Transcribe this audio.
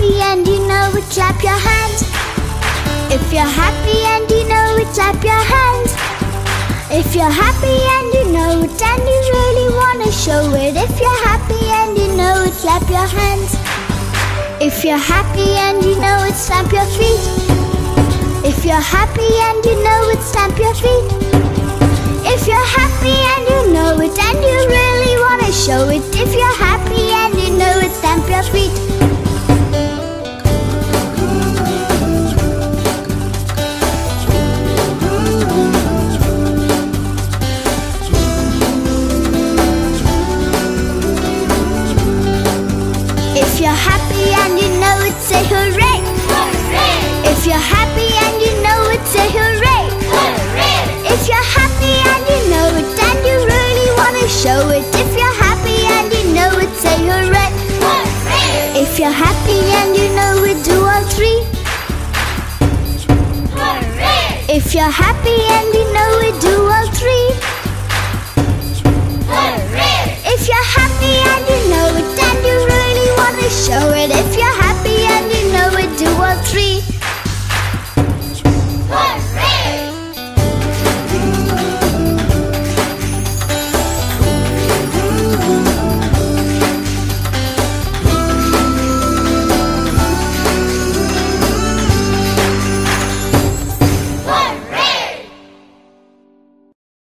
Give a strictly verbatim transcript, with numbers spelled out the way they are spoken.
happy and you know it, clap your hands. If you're happy and you know it, clap your hands. If you're happy and you know it and you really wanna show it. If you're happy and you know it, clap your hands. If you're happy and you know it, stamp your feet. If you're happy and you know it, stamp your feet. If you're happy and you know it and you really wanna show it. If you're happy and you know it, stamp your feet. If you're happy and you know it, say hooray.